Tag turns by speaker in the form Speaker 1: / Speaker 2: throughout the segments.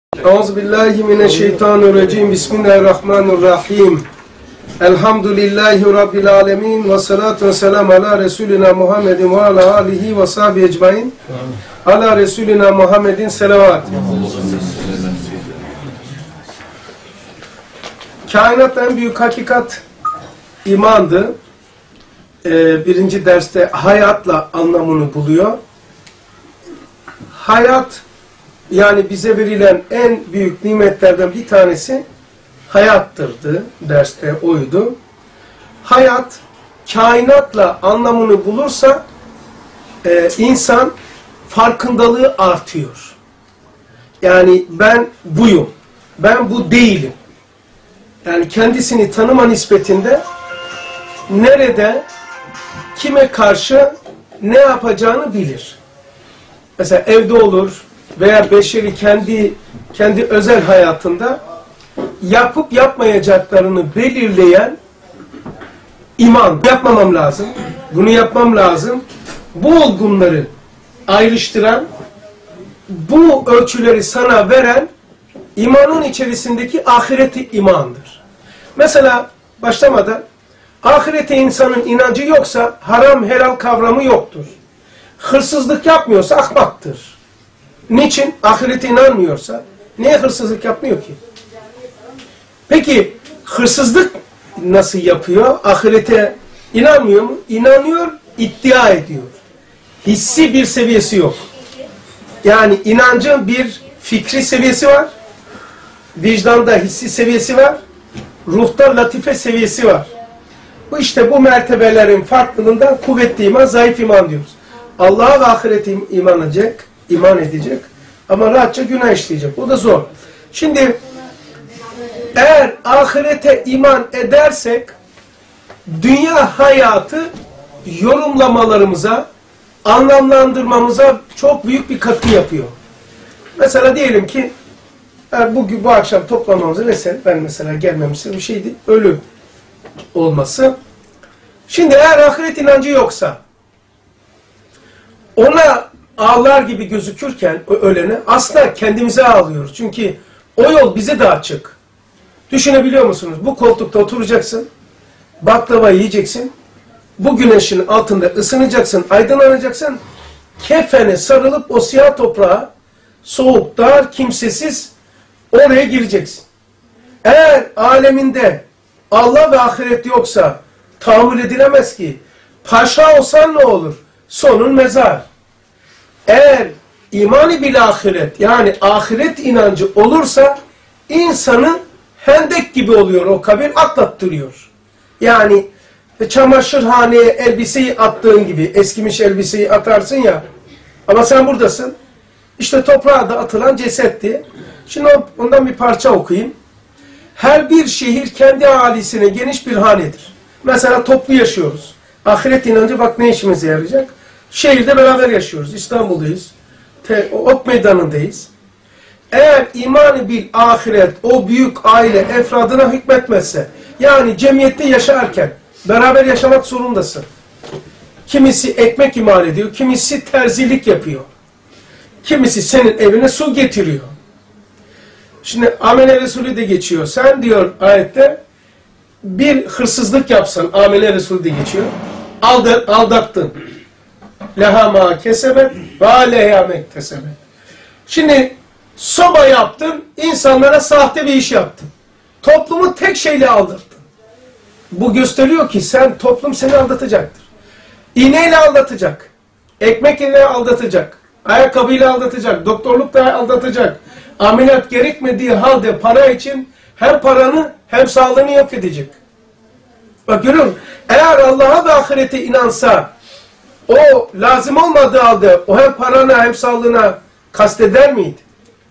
Speaker 1: Euzubillahimineşşeytanirracim. Bismillahirrahmanirrahim. Elhamdülillahi Rabbil alemin. Ve salatu ve selamu ala Resulina Muhammedin ve ala alihi ve sahbihi ecmain. Ala Resulina Muhammedin selavat. Kainatta en büyük hakikat imandı. Birinci derste hayatla anlamını buluyor. Hayat, yani bize verilen en büyük nimetlerden bir tanesi hayattırdı. Derste oydu. Hayat, kainatla anlamını bulursa insan farkındalığı artıyor. Yani ben buyum, ben bu değilim. Yani kendisini tanıma nispetinde nerede, kime karşı ne yapacağını bilir. Mesela evde olur veya beşeri kendi özel hayatında yapıp yapmayacaklarını belirleyen iman. Yapmamam lazım, bunu yapmam lazım. Bu olgunları ayrıştıran, bu ölçüleri sana veren imanın içerisindeki ahireti imandır. Mesela başlamadan ahirete insanın inancı yoksa haram helal kavramı yoktur. Hırsızlık yapmıyorsa ahmaktır. Niçin? Ahirete inanmıyorsa niye hırsızlık yapmıyor ki? Peki hırsızlık nasıl yapıyor? Ahirete inanmıyor mu? İnanıyor, iddia ediyor. Hissi bir seviyesi yok. Yani inancın bir fikri seviyesi var. Vicdanda hissi seviyesi var. Ruhta latife seviyesi var. İşte bu mertebelerin farklılığından kuvvetli iman, zayıf iman diyoruz. Allah'a ve ahirete iman edecek ama rahatça günah işleyecek. O da zor. Şimdi eğer ahirete iman edersek dünya hayatı yorumlamalarımıza, anlamlandırmamıza çok büyük bir katkı yapıyor. Mesela diyelim ki bu akşam toplanmamızın mesele, ben mesela gelmemişsin bir şeydi, ölü olması. Şimdi eğer ahiret inancı yoksa ona ağlar gibi gözükürken ölene aslında kendimize ağlıyoruz. Çünkü o yol bize de açık. Düşünebiliyor musunuz? Bu koltukta oturacaksın, baklava yiyeceksin, bu güneşin altında ısınacaksın, aydınlanacaksın, kefene sarılıp o siyah toprağa, soğuk, dar, kimsesiz oraya gireceksin. Eğer aleminde Allah ve ahiret yoksa tahammül edilemez ki. Paşa olsan ne olur? Sonun mezar. Eğer imani bil ahiret, yani ahiret inancı olursa insanı hendek gibi oluyor, o kabir atlattırıyor. Yani çamaşırhaneye elbiseyi attığın gibi, eskimiş elbiseyi atarsın ya, ama sen buradasın. İşte toprağa da atılan cesetti. Şimdi ondan bir parça okuyayım. Her bir şehir kendi ahalisine geniş bir hanedir. Mesela toplu yaşıyoruz. Ahiret inancı bak ne işimize yarayacak. Şehirde beraber yaşıyoruz. İstanbul'dayız. Ok meydanındayız. Eğer imanı bil ahiret o büyük aile efradına hükmetmezse, yani cemiyette yaşarken beraber yaşamak zorundasın. Kimisi ekmek imal ediyor, kimisi terzilik yapıyor. Kimisi senin evine su getiriyor. Şimdi amele Resulü de geçiyor. Sen diyor ayette bir hırsızlık yapsan, amele Resulü de geçiyor. Aldattın. Leha ma kesebet ve aleyha mektesebet. Şimdi soba yaptın, insanlara sahte bir iş yaptın. Toplumu tek şeyle aldattın. Bu gösteriyor ki toplum seni aldatacaktır. İğneyle aldatacak. Ekmekle aldatacak. Ayakkabıyla aldatacak. Doktorlukla aldatacak. Ameliyat gerekmediği halde para için hem paranı hem sağlığını yok edecek. Bak görüyor musun? Eğer Allah'a ve ahirete inansa, o lazım olmadığı halde o hem parana hem sağlığına kasteder miydi?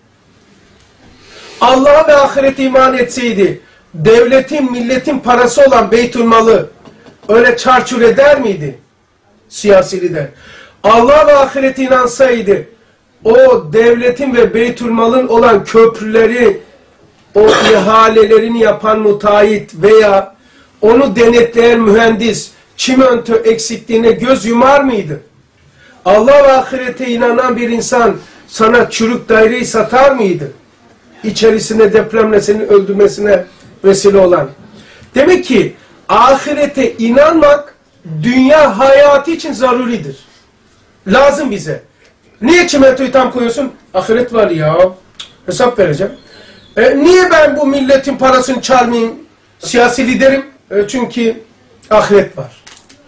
Speaker 1: Allah'a ve ahirete iman etseydi, devletin, milletin parası olan Beytülmal'ı öyle çarçur eder miydi? Siyasi lider. Allah'a ve ahirete inansaydı, o devletin ve Beytülmal'ın olan köprüleri, o ihalelerini yapan müteahhit veya onu denetleyen mühendis çimento eksikliğine göz yumar mıydı? Allah ve ahirete inanan bir insan sana çürük daireyi satar mıydı? içerisine depremle seni öldürmesine vesile olan. Demek ki ahirete inanmak dünya hayatı için zaruridir. Lazım bize. Niye çimentoyu tam koyuyorsun? Ahiret var ya. Hesap vereceğim. Niye ben bu milletin parasını çalmayayım? Siyasi liderim. Çünkü ahiret var.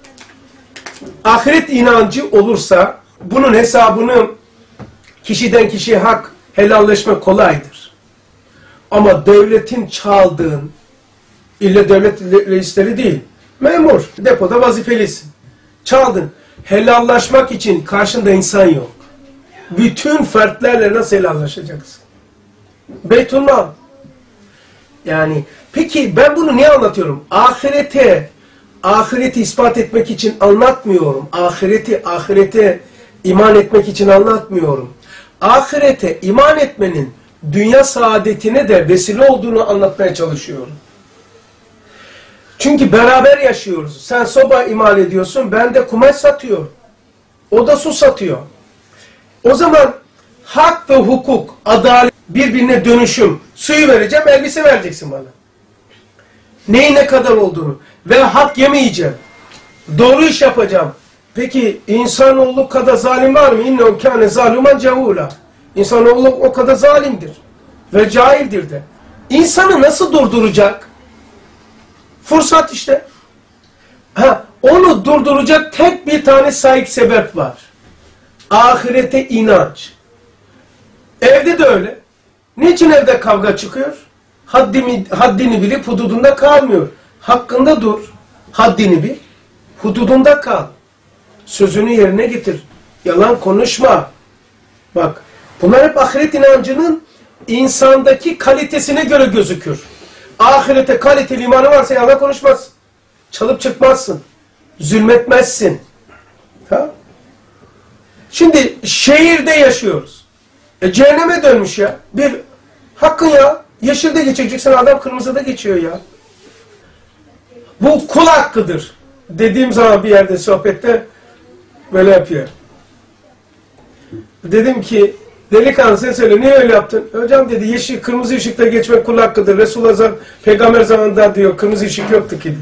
Speaker 1: Ahiret inancı olursa bunun hesabını kişiden kişiye hak helalleşme kolaydır. Ama devletin çaldığın, illa devlet reisleri değil, memur, depoda vazifelisin. Çaldın. Helallaşmak için karşında insan yok. Bütün fertlerle nasıl helallaşacaksın? Beytullah. Yani peki ben bunu niye anlatıyorum? Ahireti ispat etmek için anlatmıyorum. Ahirete iman etmek için anlatmıyorum. Ahirete iman etmenin dünya saadetine de vesile olduğunu anlatmaya çalışıyorum. Çünkü beraber yaşıyoruz. Sen soba imal ediyorsun, ben de kumaş satıyorum. O da su satıyor. O zaman hak ve hukuk, adalet, birbirine dönüşüm. Suyu vereceğim, elbise vereceksin bana. Neyin ne kadar olduğunu. Ve hak yemeyeceğim. Doğru iş yapacağım. Peki insanoğlu kadar zalim var mı? İnnehu kâne zâluman cehûlâ. İnsanoğlu o kadar zalimdir. Ve cahildir de. İnsanı nasıl durduracak? Fırsat işte. Onu durduracak tek bir tane sahip sebep var. Ahirete inanç. Evde de öyle. Niçin evde kavga çıkıyor? Haddini bilip hududunda kalmıyor. Hakkında dur. Haddini bil. Hududunda kal. Sözünü yerine getir. Yalan konuşma. Bak. Bunlar hep ahiret inancının insandaki kalitesine göre gözükür. Ahirete kaliteli imanı varsa yalan konuşmaz. Çalıp çıkmazsın. Zulmetmezsin. Ha? Şimdi şehirde yaşıyoruz. Cehenneme dönmüş ya. Bir hakkın ya. Yeşilde geçeceksin, adam kırmızıda geçiyor ya. Bu kul hakkıdır. Dediğim zaman bir yerde sohbette böyle yapıyor. Dedim ki delikanlı sen söyle niye öyle yaptın? Hocam dedi yeşil kırmızı ışıkta geçmek kul hakkıdır. Resulullah peygamber zamanında diyor kırmızı ışık yoktu ki.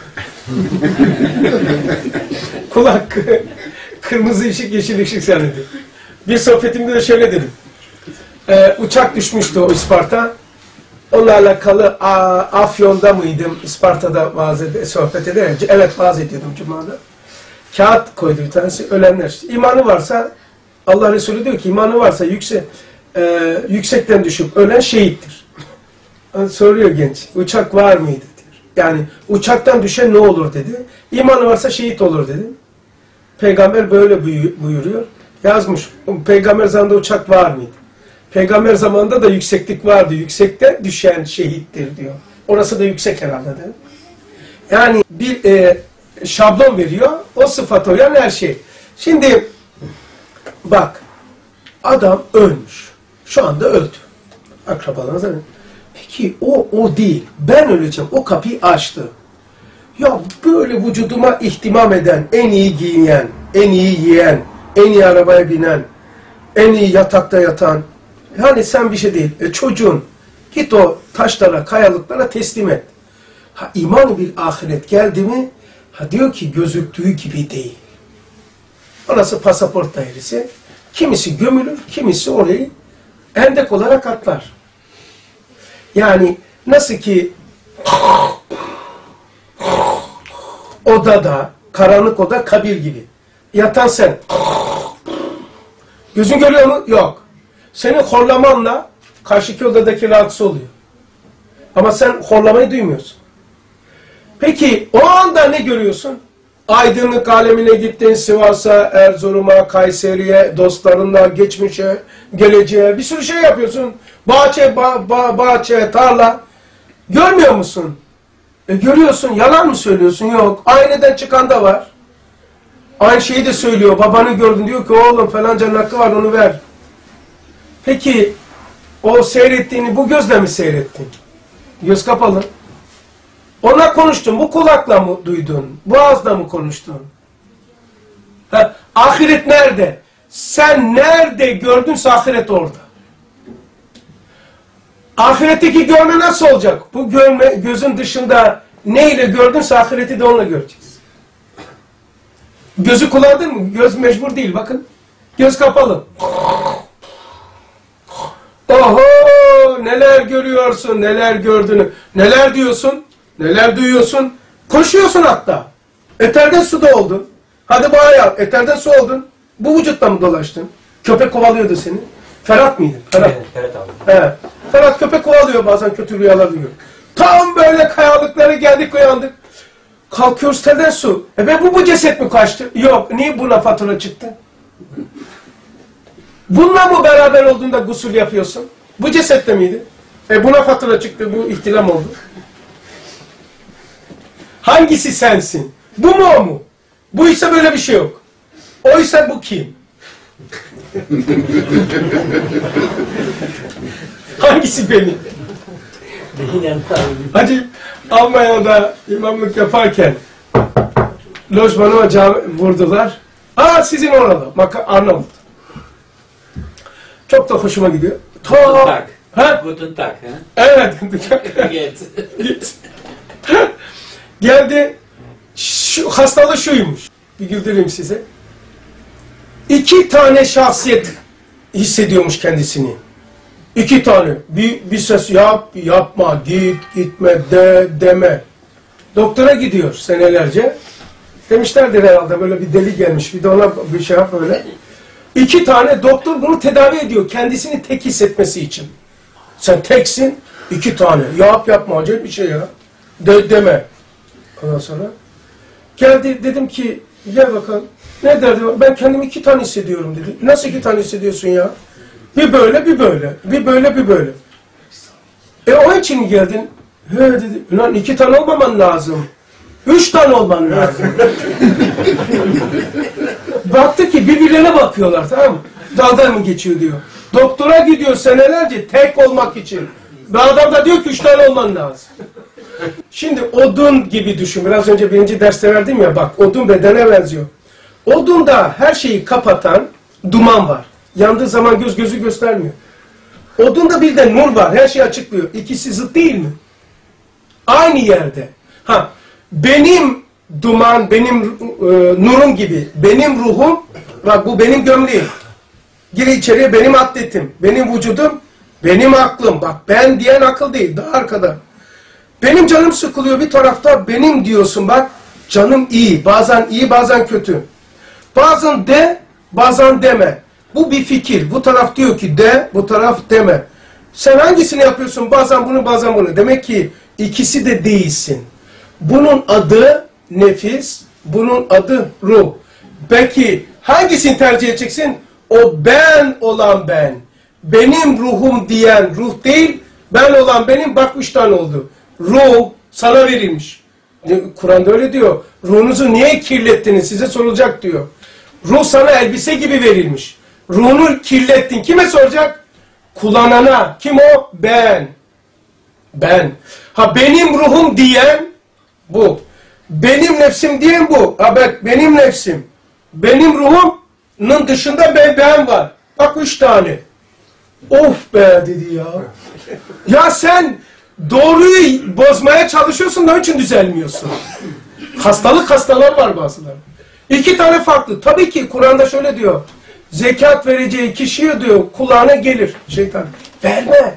Speaker 1: Kul hakkı kırmızı ışık yeşil ışık zannediyor. Bir sohbetimde de şöyle dedim. Uçak düşmüştü o Isparta. Onunla alakalı Afyon'da mıydım? Isparta'da sohbet ederek. Evet vaaz ediyordum Cuma'da. Kağıt koydu bir tanesi. Ölenler. İmanı varsa Allah Resulü diyor ki imanı varsa yüksekten düşüp ölen şehittir. Soruyor genç. Uçak var mıydı? Diyor. Yani uçaktan düşen ne olur dedi. İmanı varsa şehit olur dedi. Peygamber böyle buyuruyor. Yazmış. Peygamber zamanında uçak var mıydı? Peygamber zamanında da yükseklik vardı. Yüksekte düşen şehittir diyor. Orası da yüksek herhalde değil mi? Yani bir şablon veriyor. O sıfat uyan her şey. Şimdi bak adam ölmüş. Şu anda öldü. Akrabalarınız öyle. Peki o değil. Ben öleceğim. O kapıyı açtı. Ya böyle vücuduma ihtimam eden, en iyi giyinen, en iyi yiyen, en iyi arabaya binen, en iyi yatakta yatan. Yani sen bir şey değil. Çocuğun git o taşlara, kayalıklara teslim et. İman bir ahiret geldi mi? Diyor ki gözüktüğü gibi değil. Orası pasaport dairesi. Kimisi gömülür, kimisi orayı endek olarak atlar. Yani nasıl ki odada, karanlık oda kabir gibi. Yatan sen. Gözün görüyor mu? Yok. Senin horlamanla karşıki odadaki rahatsız oluyor. Ama sen horlamayı duymuyorsun. Peki o anda ne görüyorsun? Aydınlık alemine gittin, Sivas'a, Erzurum'a, Kayseri'ye, dostlarınla, geçmişe, geleceğe bir sürü şey yapıyorsun. Bahçe, tarla. Görmüyor musun? Görüyorsun, yalan mı söylüyorsun? Yok. Aileden çıkan da var. Aynı şeyi de söylüyor. Babanı gördün diyor ki oğlum falancanın hakkı var onu ver. Peki o seyrettiğini bu gözle mi seyrettin? Göz kapalı. Ona konuştun. Bu kulakla mı duydun? Bu ağızla mı konuştun? Ahiret nerede? Sen nerede gördünse ahiret orada. Ahiretteki görme nasıl olacak? Bu görme gözün dışında neyle gördünse ahireti de onunla göreceğiz. Gözü kullandın mı? Göz mecbur değil bakın. Göz kapalı. Oho! Neler görüyorsun, neler gördüğünü, neler diyorsun, neler duyuyorsun. Koşuyorsun hatta. Eterden suda oldun. Hadi bayağı eterden su oldun. Bu vücutla mı dolaştın? Köpek kovalıyordu seni. Ferhat mıydı? Ferhat.
Speaker 2: Evet, Ferhat abi.
Speaker 1: Evet. Ferhat köpek kovalıyor, bazen kötü rüyalar duyuyor. Tam böyle kayalıklara geldik, uyandık. Kalkıyoruz, telden su. Bu ceset mi kaçtı? Yok. Niye buna fatura çıktı? Bununla mı beraber olduğunda gusül yapıyorsun? Bu cesette miydi? Buna fatura çıktı, bu ihtilam oldu. Hangisi sensin? Bu mu o mu? Bu ise böyle bir şey yok. Oysa bu kim? Hangisi benim? Hadi Almanya'da imamlık yaparken lojmanıma vurdular. Aa sizin oralı. Arnavut. Çok da hoşuma gidiyor.
Speaker 2: Guten Tag.
Speaker 1: Ha?
Speaker 2: Guten Tag. Ha?
Speaker 1: Evet.
Speaker 2: Geht's.
Speaker 1: Geldi. Hastalığı şuymuş. Bir güldüreyim size. 2 tane şahsiyet hissediyormuş kendisini. 2 tane. Bir ses yapma, gitme, deme. Doktora gidiyor senelerce. Demişlerdir herhalde böyle bir deli gelmiş. Bir de ona bir şey yap öyle. 2 tane doktor bunu tedavi ediyor. Kendisini tek hissetmesi için. Sen teksin. 2 tane. Yapma acayip bir şey ya. Deme. Ondan sonra geldi dedim ki gel bakalım. Ne derdi? Ben kendimi 2 tane hissediyorum dedi. Nasıl 2 tane hissediyorsun ya? Bir böyle, bir böyle. Bir böyle, bir böyle. O için mi geldin? He dedi. Lan 2 tane olmaman lazım. 3 tane olman lazım. Baktı ki birbirlerine bakıyorlar, tamam mı? Dalga mı geçiyor diyor. Doktora gidiyor senelerce tek olmak için. Ve adam da diyor ki 3 tane olman lazım. Şimdi odun gibi düşün. Biraz önce 1. derste verdim ya bak odun bedene benziyor. Odunda her şeyi kapatan duman var. Yandığı zaman gözü göstermiyor. Odunda bir de nur var. Her şeyi açıklıyor. İkisi zıt değil mi? Aynı yerde. Benim duman, benim nurum gibi. Benim ruhum, bak bu benim gömleğim. Gir içeriye benim atletim. Benim vücudum, benim aklım. Bak ben diyen akıl değil. Daha arkada. Benim canım sıkılıyor bir tarafta. Benim diyorsun bak. Canım iyi. Bazen iyi, bazen kötü. Bazen de, bazen deme. Bu bir fikir. Bu taraf diyor ki de, bu taraf deme. Sen hangisini yapıyorsun? Bazen bunu, bazen bunu. Demek ki ikisi de değilsin. Bunun adı nefis, bunun adı ruh. Peki hangisini tercih edeceksin? O ben olan ben. Benim ruhum diyen ruh değil, ben olan benim. Bak 3 tane oldu. Ruh sana verilmiş. Kur'an'da öyle diyor. Ruhunuzu niye kirlettiniz? Size sorulacak diyor. Ruh sana elbise gibi verilmiş. Ruhunu kirlettin. Kime soracak? Kullanana. Kim o? Ben. Ben. Benim ruhum diyen bu. Benim nefsim diyen bu. Bak benim nefsim. Benim ruhumun dışında ben var. Bak 3 tane. Of be dedi ya. Ya sen doğruyu bozmaya çalışıyorsun da onun için düzelmiyorsun. Hastalar var bazıları. 2 tane farklı. Tabii ki Kur'an'da şöyle diyor. Zekat vereceği kişiye diyor kulağına gelir şeytan. Verme.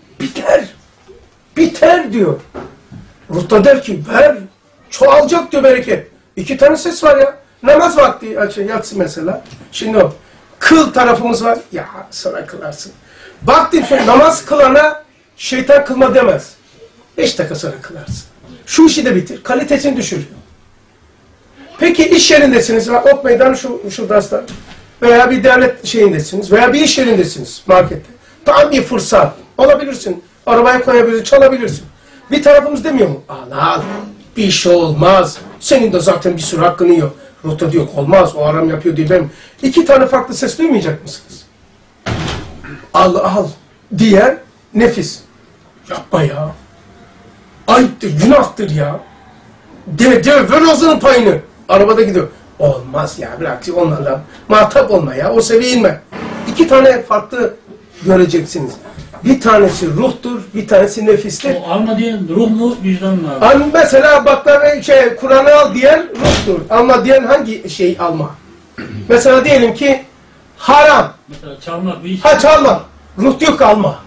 Speaker 1: Biter diyor. Ruhta der ki ver. Çoğalacak diyor bereket. 2 tane ses var ya. Namaz vakti yatsı mesela. Şimdi o. Kıl tarafımız var. Ya sonra kılarsın. Vakti namaz kılana şeytan kılma demez. 5 dakika sonra kılarsın. Şu işi de bitir. Kalitesini düşürüyor. Peki iş yerindesiniz. Ok meydanı şu derste. Veya bir devlet şeyindesiniz. Veya bir iş yerindesiniz. Markette. Tam bir fırsat. Olabilirsin. Arabaya koyabilirsin. Çalabilirsin. Bir tarafımız demiyor mu? Al. Bir şey olmaz. Senin de zaten bir sürü hakkını yiyor. Rota diyor olmaz. O aram yapıyor diye ben. 2 tane farklı ses duymayacak mısınız? Al diyen nefis. Yapma ya. Ayıptır, günahtır ya. Ver ağzının payını. Arabada gidiyor. Olmaz ya, bırak onlarla muhatap olma ya, o seviye inme. 2 tane farklı göreceksiniz. Bir tanesi ruhtur, bir tanesi nefistir.
Speaker 3: O alma diyen ruh mu vicdan mı abi?
Speaker 1: Mesela baklava Kur'an'ı al diyen ruhtur. Alma diyen hangi şeyi alma? Mesela diyelim ki haram.
Speaker 3: Mesela çalmak bir iş.
Speaker 1: Ha çalma. Ruh diyor ki alma.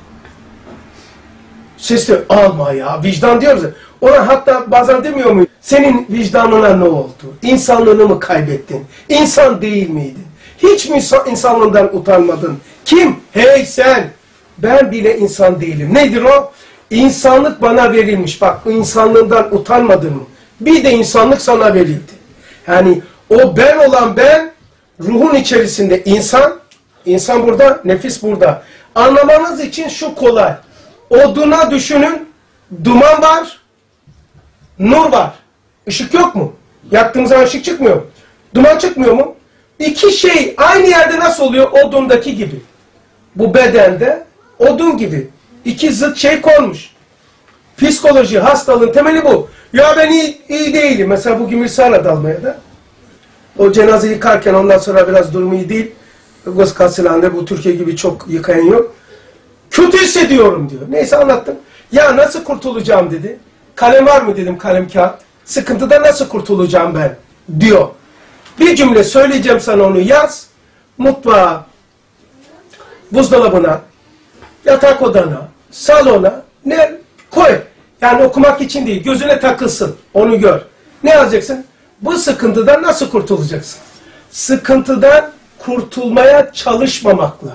Speaker 1: Siz de alma ya. Vicdan diyoruz ya. Ona hatta bazen demiyor mu? Senin vicdanına ne oldu? İnsanlığını mı kaybettin? İnsan değil miydin? Hiç mi insanlığından utanmadın? Kim? Hey sen! Ben bile insan değilim. Nedir o? İnsanlık bana verilmiş. Bak insanlığından utanmadın mı? Bir de insanlık sana verildi. Yani o ben olan ben, ruhun içerisinde insan, insan burada, nefis burada. Anlamanız için şu kolay. Oduna düşünün, duman var, nur var. Işık yok mu? Yaktığımız zaman ışık çıkmıyor mu? Duman çıkmıyor mu? İki şey aynı yerde nasıl oluyor? Odundaki gibi. Bu bedende odun gibi. İki zıt şey konmuş. Psikoloji, hastalığın temeli bu. Ya ben iyi değilim. Mesela bugün bir sahne dalmaya da. O cenaze yıkarken ondan sonra biraz durumu iyi değil. Goskarsilan'da bu Türkiye gibi çok yıkayan yok. Kötü hissediyorum diyor. Neyse anlattım. Ya nasıl kurtulacağım dedi. Kalem var mı dedim, kalem kağıt. Sıkıntıda nasıl kurtulacağım ben diyor. Bir cümle söyleyeceğim sana, onu yaz. Mutfağa, buzdolabına, yatak odana, salona ne koy. Yani okumak için değil, gözüne takılsın. Onu gör. Ne yazacaksın? Bu sıkıntıdan nasıl kurtulacaksın? Sıkıntıdan kurtulmaya çalışmamakla.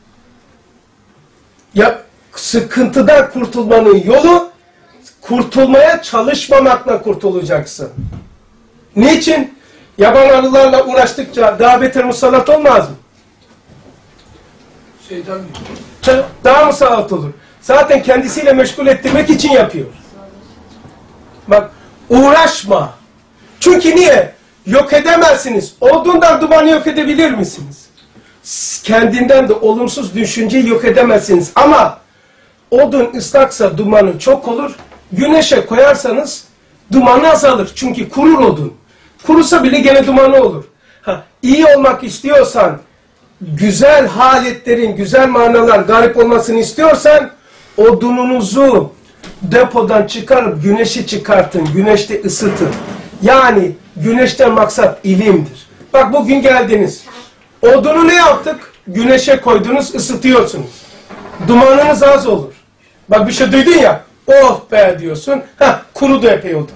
Speaker 1: Ya sıkıntıdan kurtulmanın yolu kurtulmaya çalışmamakla kurtulacaksın. Niçin? Yaban arılarla uğraştıkça daha beter musallat olmaz mı?
Speaker 4: Şeytan
Speaker 1: Daha musallat olur. Zaten kendisiyle meşgul ettirmek için yapıyor. Bak uğraşma. Çünkü niye? Yok edemezsiniz. Odundan dumanı yok edebilir misiniz? Kendinden de olumsuz düşünceyi yok edemezsiniz. Ama odun ıslaksa dumanı çok olur. Güneşe koyarsanız dumanı azalır. Çünkü kurur odun. Kurusa bile gene dumanı olur. İyi olmak istiyorsan, güzel haletlerin, güzel manalar galip olmasını istiyorsan, odununuzu depodan çıkarıp güneşi çıkartın. Güneşte ısıtın. Yani güneşten maksat ilimdir. Bak bugün geldiniz. Odunu ne yaptık? Güneşe koydunuz, ısıtıyorsunuz. Dumanınız az olur. Bak bir şey duydun ya, oh be diyorsun, kurudu epey odun.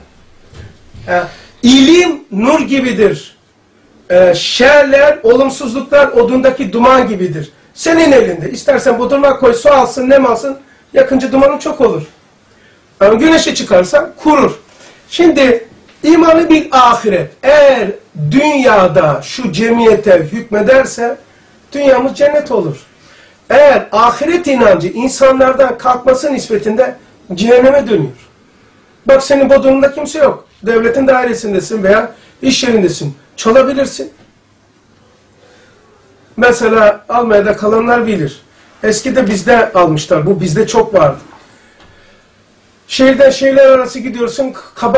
Speaker 1: İlim nur gibidir. Şerler, olumsuzluklar odundaki duman gibidir. Senin elinde. İstersen bodurma koy, su alsın, nem alsın, yakınca dumanı çok olur. Ama güneşe çıkarsan kurur. Şimdi imanı bil ahiret. Eğer dünyada şu cemiyete hükmederse dünyamız cennet olur. Eğer ahiret inancı insanlardan kalkması nispetinde cehenneme dönüyor. Bak senin bodrumunda kimse yok. Devletin dairesindesin veya iş yerindesin. Çalabilirsin. Mesela Almanya'da kalanlar bilir. Eskide bizde almışlar. Bu bizde çok vardı. Şehirden şehirler arası gidiyorsun.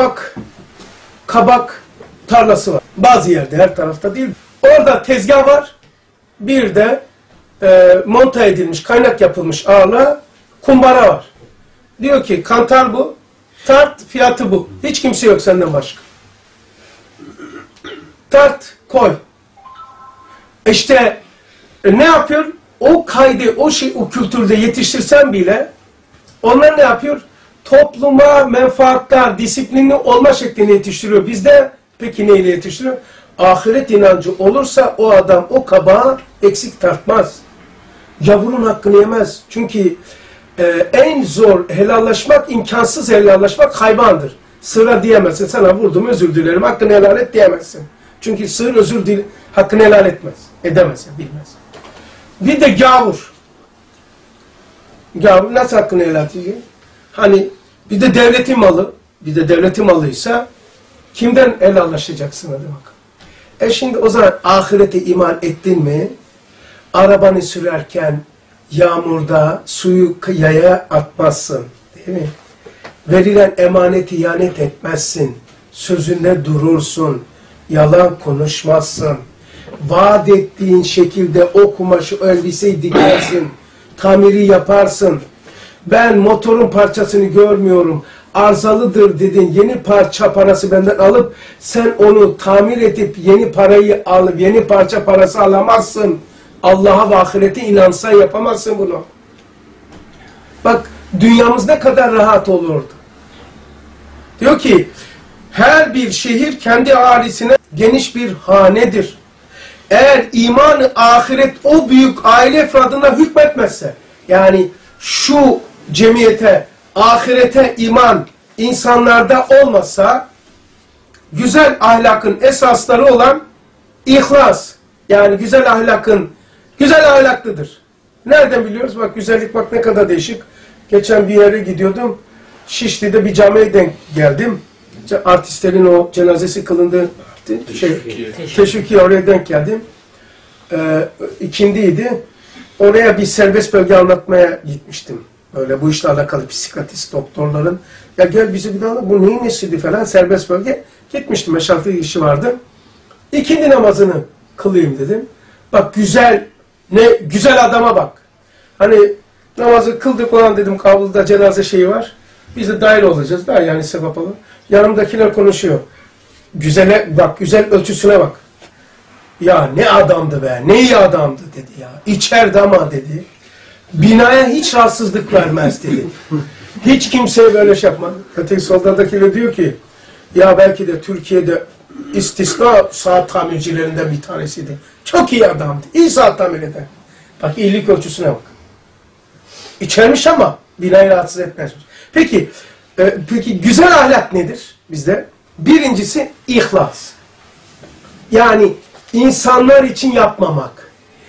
Speaker 1: Kabak tarlası var. Bazı yerde, her tarafta değil. Orada tezgah var. Bir de monta edilmiş, kaynak yapılmış ağırlığa kumbara var. Diyor ki kantar bu, tart fiyatı bu. Hiç kimse yok senden başka. Tart koy. İşte ne yapıyor? O kaydı, o kültürde yetiştirsen bile onlar ne yapıyor? Topluma menfaatler, disiplinli olma şeklini yetiştiriyor. Bizde peki neyle yetiştiriyor? Ahiret inancı olursa o adam o kabağı eksik tartmaz. Yavrunun hakkını yemez. Çünkü en zor helallaşmak, imkansız helallaşmak hayvandır. Sığıra diyemezsin. Sana vurdum, özür dilerim, hakkını helal et diyemezsin. Çünkü sığır hakkını helal etmez. Edemez, bilmez. Bir de gavur. Gavur nasıl hakkını helal edecek? Hani bir de devletin malı. Bir de devletin malıysa kimden helallaşacaksın hadi bakalım. Şimdi o zaman ahirete iman ettin mi? Arabanı sürerken yağmurda suyu yaya atmazsın. Değil mi? Verilen emaneti ihanet etmezsin. Sözünde durursun. Yalan konuşmazsın. Vaat ettiğin şekilde o kumaşı, elbiseyi dikersin. tamiri yaparsın. Ben motorun parçasını görmüyorum, arızalıdır dedin, yeni parça parası benden alıp sen onu tamir edip yeni parayı alıp yeni parça parası alamazsın. Allah'a ve ahirete inansan yapamazsın bunu. Bak dünyamız ne kadar rahat olurdu. Diyor ki her bir şehir kendi ailesine geniş bir hanedir. Eğer iman-ı ahiret o büyük aile efradına hükmetmezse, yani şu cemiyete, ahirete iman insanlarda olmasa, güzel ahlakın esasları olan ihlas, yani güzel ahlaklıdır. Nereden biliyoruz? Bak güzellik bak ne kadar değişik. Geçen bir yere gidiyordum. Şişli'de bir camiye denk geldim. Artistlerin o cenazesi kılındığı teşviki oraya denk geldim. İkindiydi. Oraya bir serbest bölge anlatmaya gitmiştim. Böyle bu işle alakalı psikiyatrist doktorların. Ya gel bizi bir daha bu neyin nesiydi falan serbest bölge. Gitmiştim. 5-6 işi vardı. İkindi namazını kılayım dedim. Bak güzel adama bak. Hani namazı kıldık olan dedim kabulda cenaze şeyi var. Biz de dahil olacağız. Daha yani sebep olur. Yanımdakiler konuşuyor. Güzel ölçüsüne bak. Ya ne adamdı be, ne iyi adamdı dedi ya. İçeride ama dedi. Binaya hiç rahatsızlık vermez dedi. Hiç kimseye böyle şey yapma. Öteki soldadakiler diyor ki, ya belki de Türkiye'de istisna saat tamircilerinden bir tanesiydi. Çok iyi adamdı. İyi saat tamir eder. Bak iyilik ölçüsüne bak. İçermiş ama binayı rahatsız etmezmiş. Peki güzel ahlak nedir bizde? Birincisi ihlas. Yani insanlar için yapmamak.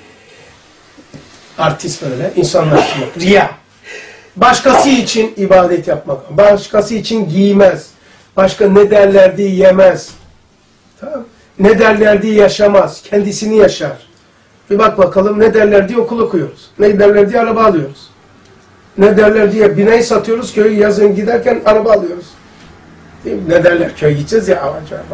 Speaker 1: Artist böyle, insanlar için yapmak. Riya. Başkası için ibadet yapmak. Başkası için giymez. Başka ne derler diye yemez. Tamam. Ne derler diye yaşamaz. Kendisini yaşar. Bir bak bakalım ne derler diye okul okuyoruz. Ne derler diye araba alıyoruz. Ne derler diye binayı satıyoruz. Köyü yazın giderken araba alıyoruz. Değil mi? Ne derler köye gideceğiz ya.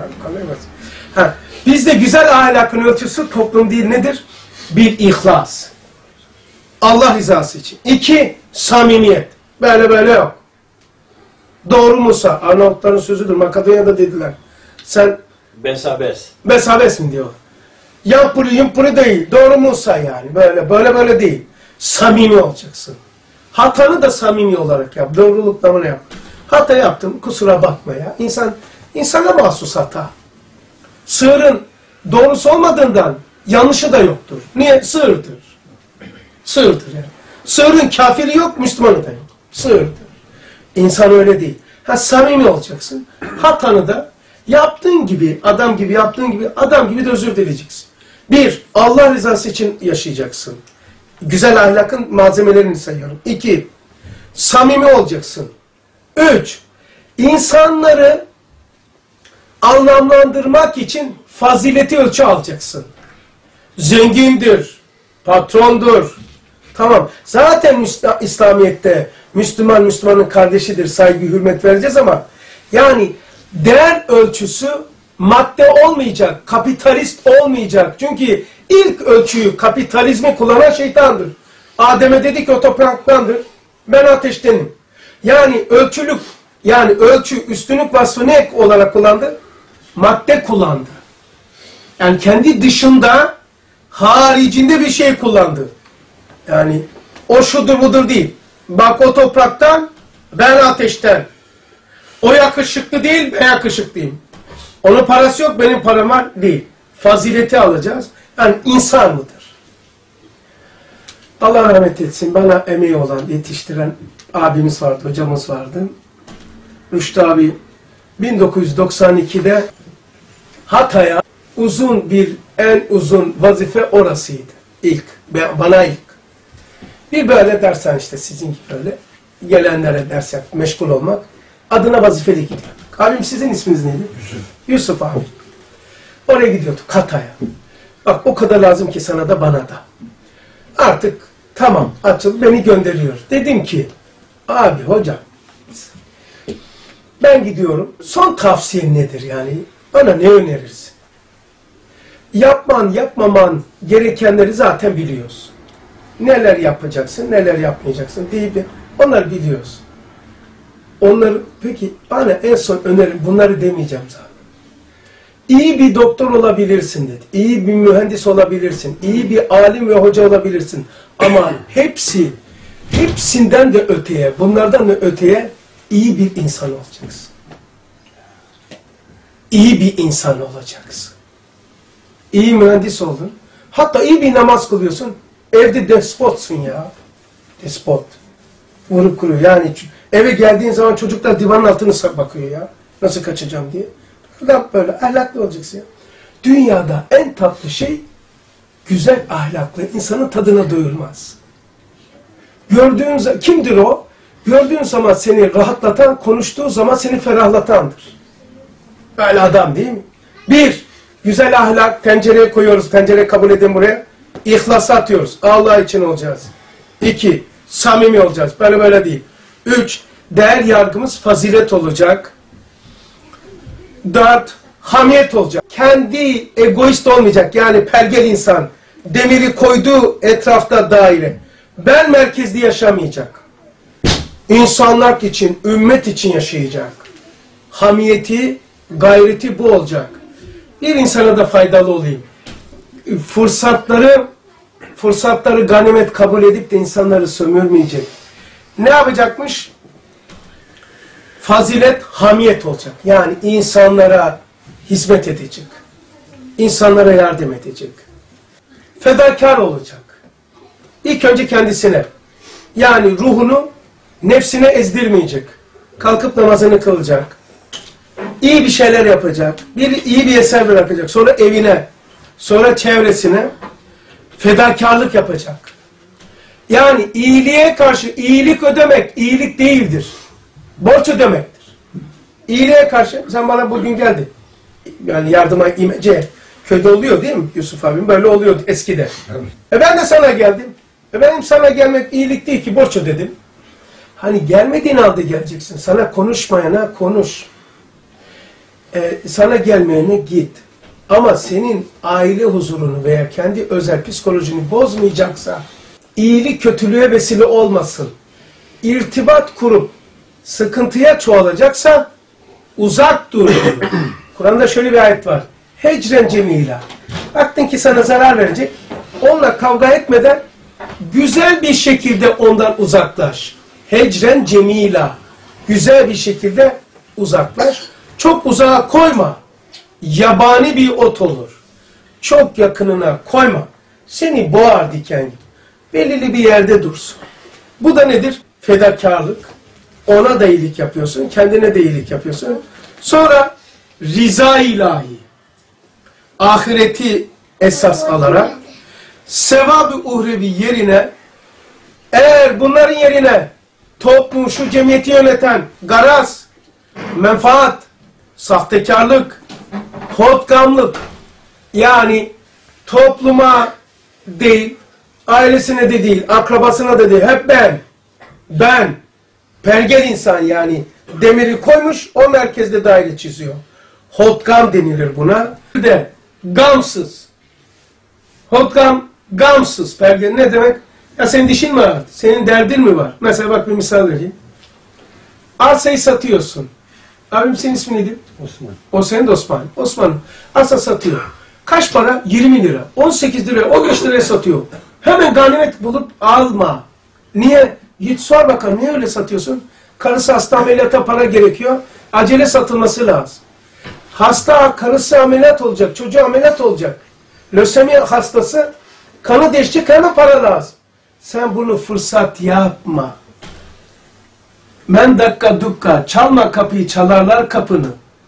Speaker 1: Bizde güzel ahlakın ölçüsü toplum değil nedir? Bir ihlas. Allah rızası için. 2, samimiyet. Böyle yok. Doğru Musa. Arnavutların sözüdür. Makedonya'da dediler. Sen besabes mi diyor. Yampırı değil. Doğru Musa yani. Böyle değil. Samimi olacaksın. Hatanı da samimi olarak yap. Doğrulukla mı yap? Hata yaptım. Kusura bakma ya. İnsana mahsus hata. Sığırın doğrusu olmadığından yanlışı da yoktur. Niye? Sığırdır. Sığırdır yani. Sığırın kafiri yok, Müslümanı da yok. Sığırdır. İnsan öyle değil. Samimi olacaksın. Hatanı da yaptığın gibi, adam gibi de özür dileyeceksin. 1, Allah rızası için yaşayacaksın. Güzel ahlakın malzemelerini sayıyorum. 2, samimi olacaksın. 3, insanları anlamlandırmak için fazileti ölçü alacaksın. Zengindir, patrondur. Tamam. Zaten İslamiyet'te Müslümanın kardeşidir, saygı, hürmet vereceğiz ama yani değer ölçüsü madde olmayacak, kapitalist olmayacak. Çünkü ilk ölçüyü, kapitalizmi kullanan şeytandır. Adem'e dedi ki o topraktandır, ben ateştenim. Yani ölçü, üstünlük vasfı ne olarak kullandı? Madde kullandı. Yani kendi dışında, haricinde bir şey kullandı. Yani o şudur budur değil. Bak o topraktan, ben ateşten. O yakışıklı değil, ben yakışıklıyım. Onun parası yok, benim param var değil. Fazileti alacağız. Yani insan mıdır? Allah rahmet etsin. Bana emeği olan, yetiştiren abimiz vardı, hocamız vardı. Rüştü abi 1992'de Hatay'a en uzun vazife orasıydı. Bana ilk. Bir böyle dersen işte sizin gibi böyle gelenlere ders yap, meşgul olmak adına vazifeli gidiyor. Abim sizin isminiz neydi? Yusuf abi. Oraya gidiyorduk Hatay'a. Bak o kadar lazım ki sana da bana da. Artık tamam açıl beni gönderiyor. Dedim ki abi hocam ben gidiyorum. Son tavsiyen nedir yani? Bana ne önerirsin? Yapman yapmaman gerekenleri zaten biliyorsun. neler yapacaksın, neler yapmayacaksın deyip onları biliyoruz. Onları, peki bana en son önerim, bunları demeyeceğim zaten. İyi bir doktor olabilirsin dedi. İyi bir mühendis olabilirsin. İyi bir alim ve hoca olabilirsin. Ama hepsinden de öteye, bunlardan da öteye iyi bir insan olacaksın. İyi bir insan olacaksın. İyi mühendis oldun. Hatta iyi bir namaz kılıyorsun. Evde despotsun ya. Despot. Vurup kuruyor. Yani eve geldiğin zaman çocuklar divanın altını bakıyor ya. Nasıl kaçacağım diye. Böyle ahlaklı olacaksın ya. Dünyada en tatlı şey güzel ahlaklı. İnsanın tadına doyulmaz. Gördüğün zaman, kimdir o? Gördüğün zaman seni rahatlatan, konuştuğu zaman seni ferahlatandır. Böyle adam değil mi? Bir, güzel ahlak, tencereye koyuyoruz. Tencereyi kabul edin buraya. İhlası atıyoruz. Allah için olacağız. İki, samimi olacağız. Böyle değil. Üç, değer yargımız fazilet olacak. Dört, hamiyet olacak. Kendi egoist olmayacak. Yani pergel insan. Demiri koyduğu etrafta daire. Ben merkezli yaşamayacak. İnsanlar için, ümmet için yaşayacak. Hamiyeti, gayreti bu olacak. Bir insana da faydalı olayım. Fırsatları ganimet kabul edip de insanları sömürmeyecek. Ne yapacakmış? Fazilet, hamiyet olacak. Yani insanlara hizmet edecek. İnsanlara yardım edecek. Fedakar olacak. İlk önce kendisine. Yani ruhunu nefsine ezdirmeyecek. Kalkıp namazını kılacak. İyi bir şeyler yapacak. İyi bir eser bırakacak. Sonra evine, sonra çevresine fedakarlık yapacak. Yani iyiliğe karşı iyilik ödemek iyilik değildir. Borç ödemektir. İyiliğe karşı, sen bana bugün geldin. Yani yardıma imece köyde oluyor değil mi Yusuf abim? Böyle oluyordu eskiden. Ben de sana geldim. Benim sana gelmek iyilik değil ki, borç ödedim. Hani gelmediğin halde geleceksin. Sana konuşmayana konuş. Sana gelmeyene git. Ama senin aile huzurunu veya kendi özel psikolojini bozmayacaksa, iyilik kötülüğe vesile olmasın. İrtibat kurup sıkıntıya çoğalacaksa uzak dur. Kur'an'da şöyle bir ayet var. Hecren cemila. Baktın ki sana zarar verecek. Onunla kavga etmeden güzel bir şekilde ondan uzaklaş. Hecren cemila. Güzel bir şekilde uzaklaş. Çok uzağa koyma. Yabani bir ot olur. Çok yakınına koyma. Seni boğar diken gibi. Belirli bir yerde dursun. Bu da nedir? Fedakarlık. Ona da iyilik yapıyorsun. Kendine de iyilik yapıyorsun. Sonra rıza ilahi. Ahireti esas alarak sevab-ı uhrevi yerine, eğer bunların yerine toplumu, şu cemiyeti yöneten garaz, menfaat, sahtekarlık, hodgamlık, yani topluma değil, ailesine de değil, akrabasına da değil, hep ben, pergel insan, yani demiri koymuş, o merkezde daire çiziyor. Hodgam denilir buna. Bir de gamsız. Hodgam, gamsız. Pergel ne demek? Ya senin dişin mi var? Senin derdin mi var? Mesela bak bir misal vereyim. Arsayı satıyorsun. Abim senin ismin neydi?
Speaker 4: Osman.
Speaker 1: O senin de Osman. Osman arsa satıyor. Kaç para? 20 lira. 18 lira, 15 liraya satıyor. Hemen ganimet bulup alma. Niye? Git sor bakalım, niye öyle satıyorsun? Karısı hasta, ameliyata para gerekiyor. Acele satılması lazım. Hasta, karısı ameliyat olacak, çocuğu ameliyat olacak. Lösemi hastası, kanı değişecek, hemen para lazım. Sen bunu fırsat yapma. Men dakika dukka, çalma kapıyı, çalarlar kapını.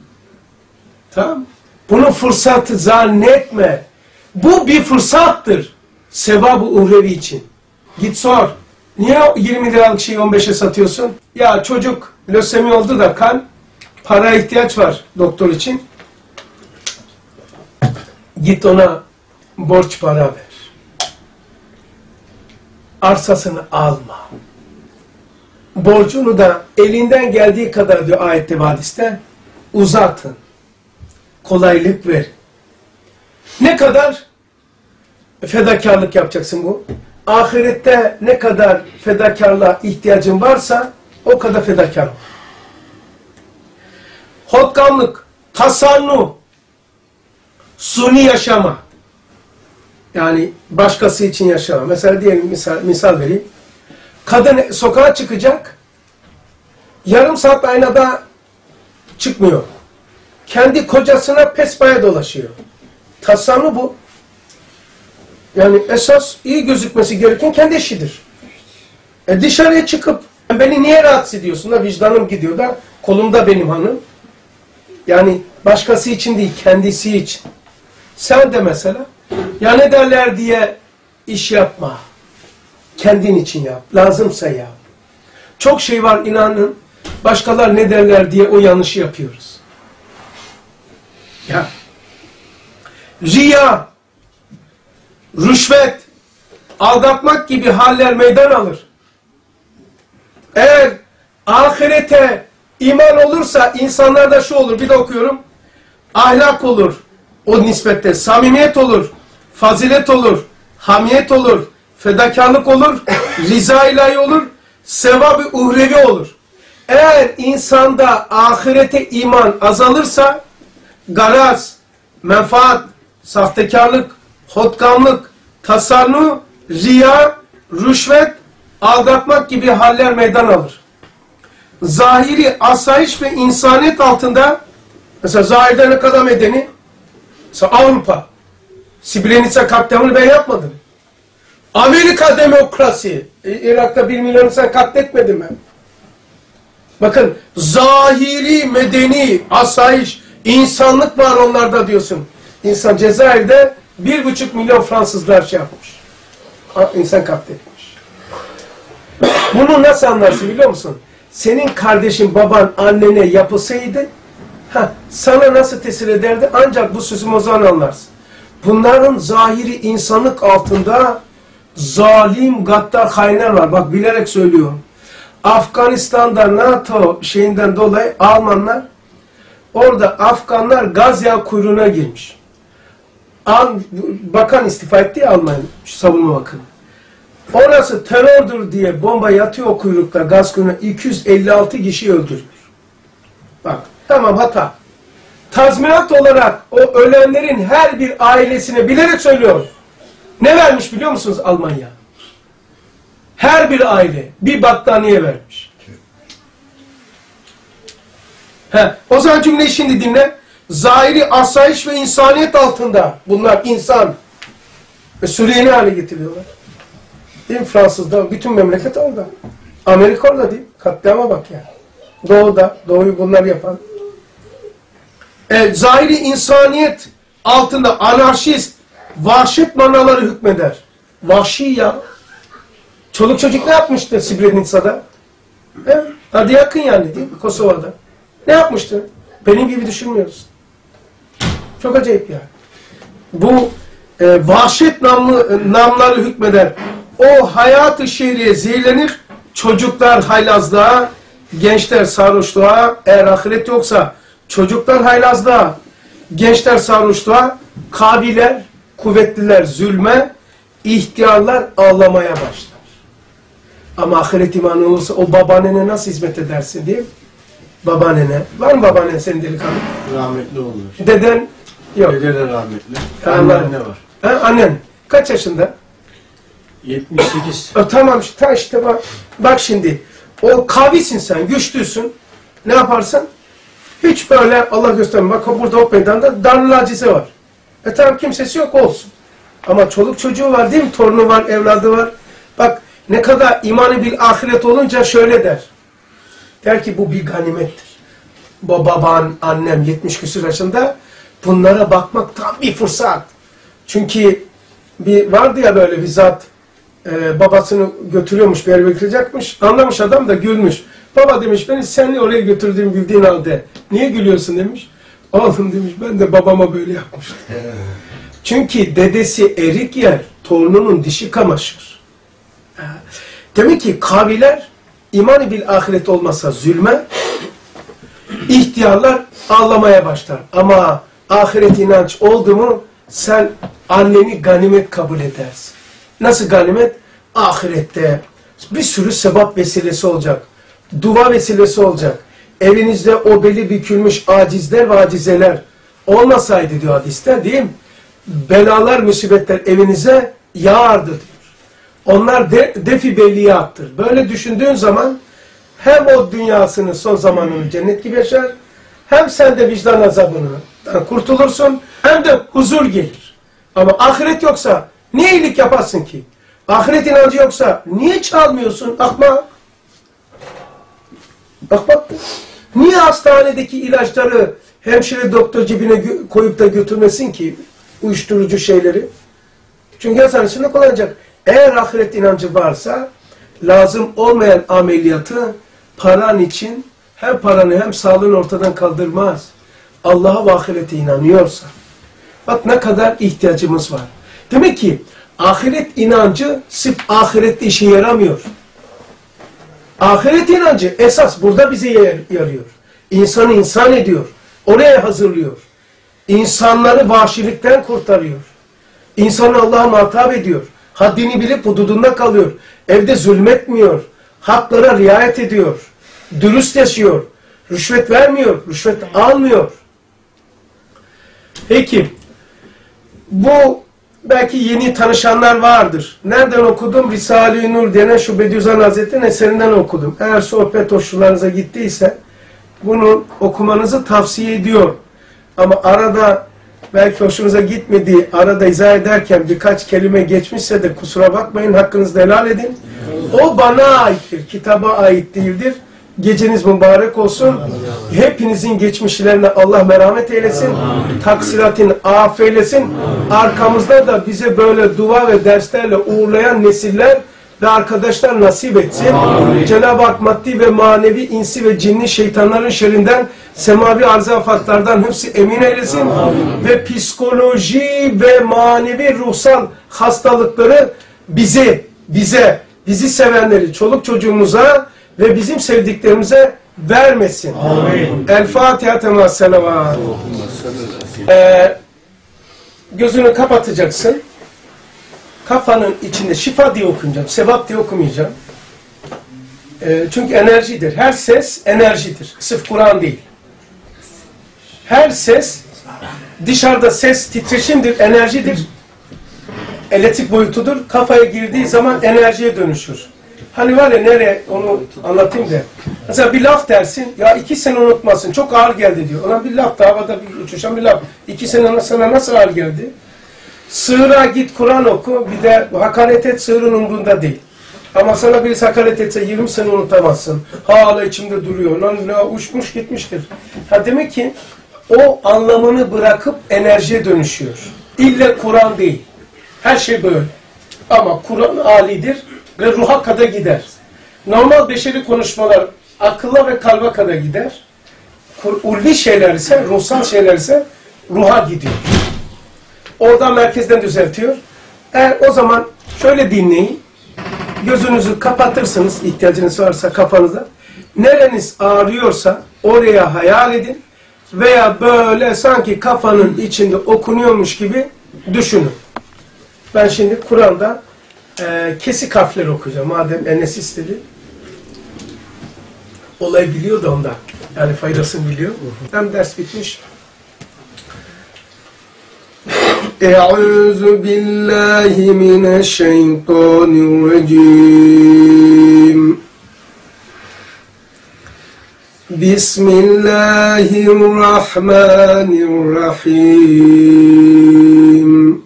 Speaker 1: Tamam. Bunu fırsat zannetme. Bu bir fırsattır. Sevab-ı uhrevi için. Git sor. Niye 20 liralık şeyi 15'e satıyorsun? Ya çocuk lösemi oldu da kan, paraya ihtiyaç var doktor için. Git ona borç para ver. Arsasını alma. Borcunu da elinden geldiği kadar diyor ayette ve hadiste uzatın. Kolaylık ver. Ne kadar fedakarlık yapacaksın bu? ahirette ne kadar fedakarlığa ihtiyacın varsa o kadar fedakar ol. Hotkamlık, tasannu, suni yaşama. Yani başkası için yaşama. Mesela diyelim misal vereyim. Kadın sokağa çıkacak, yarım saat aynada çıkmıyor. Kendi kocasına pespaya dolaşıyor. Tasannu bu. Yani esas iyi gözükmesi gereken kendi eşidir. Dışarıya çıkıp beni niye rahatsız ediyorsun da vicdanım gidiyor da kolumda benim hanım. Yani başkası için değil, kendisi için. Sen de mesela ya ne derler diye iş yapma. Kendin için yap. Lazımsa yap. Çok şey var inanın. Başkalar ne derler diye o yanlışı yapıyoruz. Ya. Riya, rüşvet, aldatmak gibi haller meydan alır. Eğer ahirete iman olursa insanlarda şu olur, bir de okuyorum. Ahlak olur, o nispette samimiyet olur, fazilet olur, hamiyet olur, fedakarlık olur, rıza ilahi olur, sevab-ı uhrevi olur. Eğer insanda ahirete iman azalırsa garaz, menfaat, sahtekarlık, hotkamlık, tasannu, riya, rüşvet, aldatmak gibi haller meydan alır. Zahiri asayiş ve insaniyet altında mesela zahirde ne kadar medeni? Mesela Avrupa. Srebrenica katliamını ben yapmadım. Amerika demokrasi. Irak'ta 1 milyon insan katletmedi mi? Bakın zahiri medeni asayiş, insanlık var onlarda diyorsun. İnsan Cezayir'de 1,5 milyon Fransızlar şey yapmış. İnsan katletmiş. Bunu nasıl anlarsın biliyor musun? Senin kardeşin, baban, annene yapılsaydı sana nasıl tesir ederdi? Ancak bu sözümü o zaman anlarsın. Bunların zahiri insanlık altında zalim, gaddar hainler var. Bak bilerek söylüyorum. Afganistan'da NATO şeyinden dolayı Almanlar orada Afganlar gaz yağı kuyruğuna girmiş. Bakan istifa etti ya Almanya savunma bakanı. Orası terördür diye bomba yatıyor o kuyrukta gaz kuyruğuna 256 kişi öldürür. Bak tamam hata. Tazminat olarak o ölenlerin her bir ailesine bilerek söylüyorum. Ne vermiş biliyor musunuz Almanya? Her bir aile bir battaniye vermiş. O zaman cümleyi şimdi dinle. Zahiri asayiş ve insaniyet altında bunlar insan. Suriye'ni hale getiriyorlar. Değil mi Fransız'da? Bütün memleket orada. Amerika orada değil. Katliama bak ya. Doğu'da. Doğu'yu bunlar yapan. Zahiri insaniyet altında anarşist, vahşet manaları hükmeder. Vahşi ya. Çoluk çocuk ne yapmıştı Srebrenica'da? Hadi yakın yani değil mi? Kosova'da. Ne yapmıştı? Benim gibi düşünmüyoruz. Çok acayip yani. Bu vahşet namları hükmeder. O hayat-ı şehriye zehirlenir. Çocuklar haylazlığa, gençler sarhoşluğa, eğer ahiret yoksa çocuklar haylazlığa, gençler sarhoşluğa, kabiler, kuvvetliler zulme, ihtiyarlar ağlamaya başlar. Ama ahiret imanı olursa o babaannene nasıl hizmet edersin değil mi? Babaannene. Var mı babaannen senin delikanlı?
Speaker 2: Rahmetli olmuş.
Speaker 1: Deden yok.
Speaker 2: Dede de rahmetli.
Speaker 1: Allah.
Speaker 2: Anne var.
Speaker 1: Annen kaç yaşında?
Speaker 2: 78.
Speaker 1: Tamam işte bak şimdi. O kavisin sen, güçlüsün. Ne yaparsın? Hiç böyle Allah gösterme. Bak burada o meydanda Darül Acize var. Tamam kimsesi yok olsun. Ama çoluk çocuğu var değil mi? Torunu var, evladı var. Bak ne kadar imanı bil ahiret olunca şöyle der. Der ki bu bir ganimettir. Baban, annem 70 küsur yaşında. Bunlara bakmak tam bir fırsat. Çünkü vardı ya böyle bir zat babasını götürüyormuş, bir yere götürecekmiş. Anlamış adam da gülmüş. Baba demiş beni seninle oraya götürdüğüm bildiğin halde. Niye gülüyorsun demiş. Oğlum demiş ben de babama böyle yapmıştım. Çünkü dedesi erik yer, torununun dişi kamaşır. Demek ki kabiler iman-ı bil ahiret olmasa zulme, ihtiyarlar ağlamaya başlar. Ama ahiret inanç oldu mu sen anneni ganimet kabul edersin. Nasıl ganimet? ahirette bir sürü sevap vesilesi olacak. Dua vesilesi olacak. Evinizde o beli bükülmüş acizler ve acizeler olmasaydı diyor hadiste, değil mi? Belalar, musibetler evinize yağardı diyor. Onlar defi belliyattır. Böyle düşündüğün zaman hem o dünyasını, son zamanını cennet gibi yaşar, hem sen de vicdan azabından kurtulursun, hem de huzur gelir. Ama ahiret yoksa niye iyilik yaparsın ki? Ahiret inancı yoksa niye çalmıyorsun? Ahmak. Bak. Niye hastanedeki ilaçları hemşire doktor cebine koyup da götürmesin ki uyuşturucu şeyleri? Çünkü hastanesinde kullanacak. Eğer ahiret inancı varsa lazım olmayan ameliyatı paran için hem paranı hem sağlığını ortadan kaldırmaz. Allah'a ve ahirete inanıyorsa. Bak ne kadar ihtiyacımız var. Demek ki ahiret inancı sırf ahirette işe yaramıyor. Ahiret inancı esas burada bize yarıyor. İnsanı insan ediyor. Oraya hazırlıyor. İnsanları vahşilikten kurtarıyor. İnsanı Allah'a muhatap ediyor. Haddini bilip hududunda kalıyor. Evde zulmetmiyor. Haklara riayet ediyor. Dürüst yaşıyor. Rüşvet vermiyor. Rüşvet almıyor. Peki, bu belki yeni tanışanlar vardır. Nereden okudum? Risale-i Nur denen şu Bediüzzaman Hazretleri'nin eserinden okudum. Eğer sohbet hoşlarınıza gittiyse bunu okumanızı tavsiye ediyorum. Ama arada belki hoşunuza gitmediği, arada izah ederken birkaç kelime geçmişse de kusura bakmayın, hakkınızı helal edin. O bana aittir, kitaba ait değildir. Geceniz mübarek olsun. Hepinizin geçmişlerine Allah merhamet eylesin. Taksiratını af eylesin. Arkamızda da bize böyle dua ve derslerle uğurlayan nesiller ve arkadaşlar nasip etsin. Cenab-ı Hak maddi ve manevi insi ve cinni şeytanların şerrinden, semavi arzafatlardan hepsi emin eylesin. Ve psikoloji ve manevi ruhsal hastalıkları bizi sevenleri, çoluk çocuğumuza ve bizim sevdiklerimize vermesin. El Fatiha tema selavat. Gözünü kapatacaksın. Kafanın içinde şifa diye okuyacağım. Sevap diye okumayacağım. Çünkü enerjidir. Her ses enerjidir. Sırf Kur'an değil. Her ses, dışarıda ses titreşimdir, enerjidir. Elektrik boyutudur. Kafaya girdiği zaman enerjiye dönüşür. Hani var ya, nereye onu anlatayım da. Mesela bir laf dersin, ya 2 sene unutmasın, çok ağır geldi diyor. Ulan bir laf da havada bir uçuşan bir laf. 2 sene sana nasıl ağır geldi? Sığıra git Kur'an oku, bir de hakaret et, sığırın umrunda değil. Ama sana birisi hakaret etse 20 sene unutamazsın. Hala içimde duruyor. Lan uçmuş gitmiştir. Ha demek ki o anlamını bırakıp enerjiye dönüşüyor. İlle Kur'an değil. Her şey böyle. Ama Kur'an âlidir ve ruha kadar gider. Normal beşeri konuşmalar akılla ve kalbe kadar gider. Ulvi şeyler ise, ruhsal şeyler ise ruha gidiyor. Oradan merkezden düzeltiyor. O zaman şöyle dinleyin. Gözünüzü kapatırsınız, ihtiyacınız varsa kafanıza. Nereniz ağrıyorsa oraya hayal edin. Veya böyle sanki kafanın içinde okunuyormuş gibi düşünün. Ben şimdi Kur'an'da kesik harfleri okuyacağım. Madem Enes istedi. Olayı biliyor da ondan. Yani faydasını biliyor. Hem ders bitmiş. Eûzü billahi mineşşeytanirracim. Bismillahirrahmanirrahim.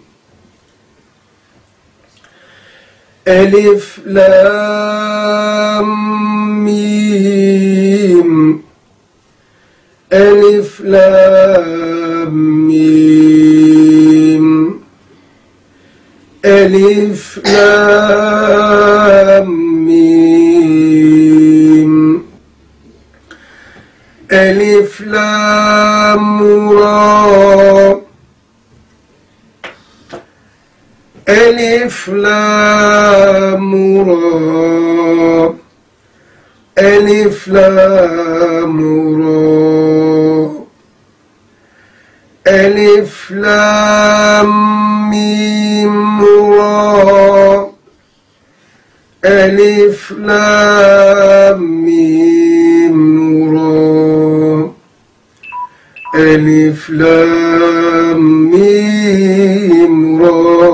Speaker 1: Elif, lam, mim. Elif, lam, mim. Elif, lam, mim. Elif, lam, ra. Elif, lam, ra. Elif, lam, ra. Elif, lam, mim, ra. Elif lam mim ra. Elif lam mim ra.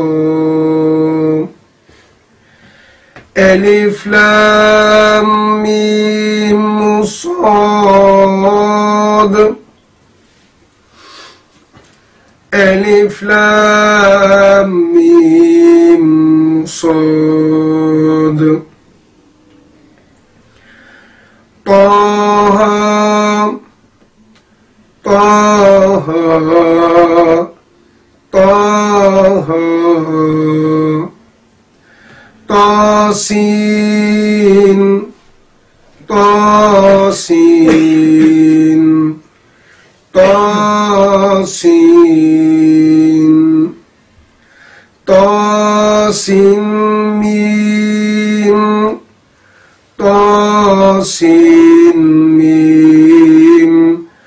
Speaker 1: Elif lam mim sad. Elif lam mim sad. Taha Taha Taha Tasin Tasin Tasin Tasin mim Tasin mim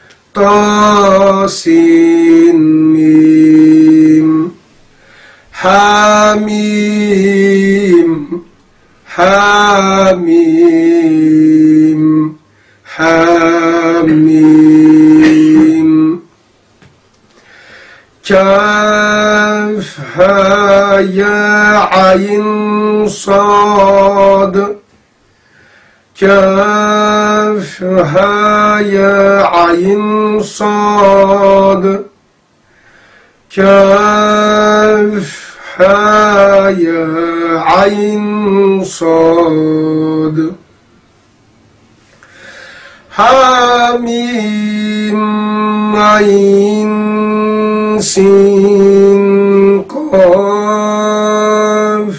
Speaker 1: Tasin mim Hamim Hamim Hamim Kaf ha ya ayn sad. Kaf ha ya ayn sad. Kaf ha ya ayn sad. Hamim ayn sin qaf.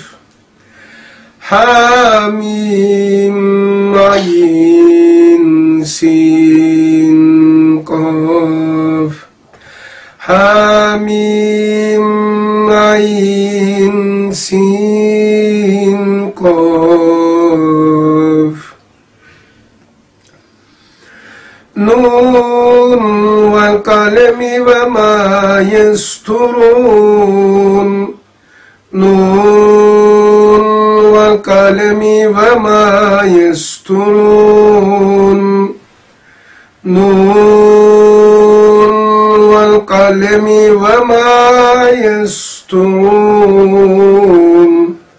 Speaker 1: Hamim ayn sin qaf. Hamim ayn sin qaf. Nun wal qalami ve ma yasturun. Nun wal qalami ve ma yasturun. Nun wal qalami ve ma yasturun.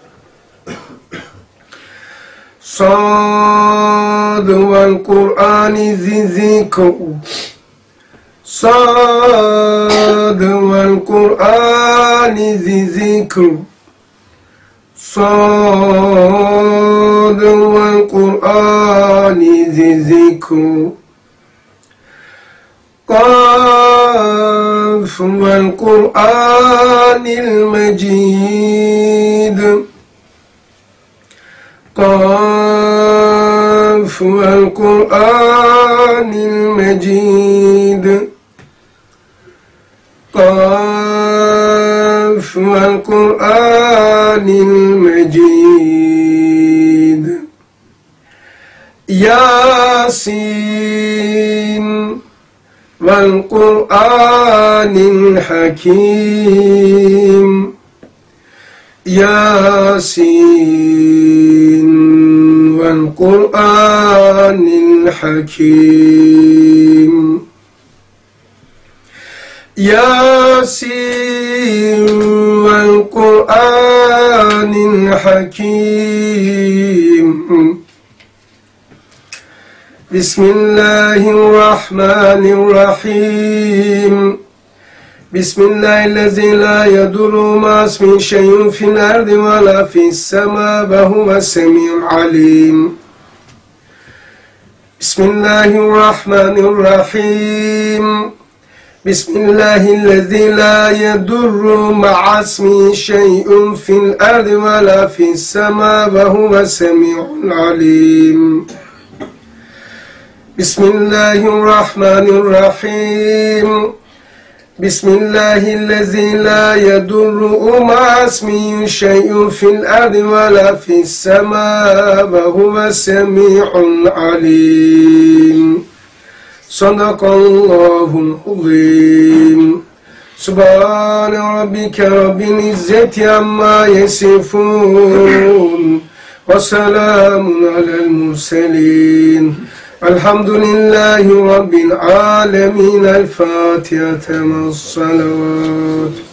Speaker 1: Sad wal Qur'ani zi zikr. Sad wal Qur'ani zi zikr. Sad wal Qur'ani zi zikr. Qaf wal Qur'anil Majid. Qaf wal Qur'anil Majid. Qaf wal Qur'anil Majid. Yasin wal Qur'anil Hakim. Yasin wal Qur'anil Hakim. Yasin wal Qur'anil Hakim. Bismillahirrahmanirrahim. Bismillahirrahmanirrahim. La yadurru ma ismihi şey'un fil ardi ve la fis semâ ve huves-semî'ul alîm. Bismillahirrahmanirrahim. Bismillahirrahmanirrahim. La yadurru ma ismihi şey'un fil ardi ve la fis semâ ve huves-semî'ul alîm. Bismillahirrahmanirrahim. Bismillahirrahmanirrahim. La yadurru ma ismihi şey'un fil ardi ve la fis semâ ve huves-semî'ul alîm. Sadakallahul azîm. Subhane rabbike rabbil izzeti amma yasifun. وسلام على المرسلين الحمد لله رب العالمين الفاتحة مع الصلوات